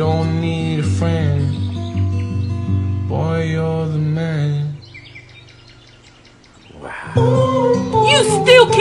don't need a friend. Boy, you're the man. You still can't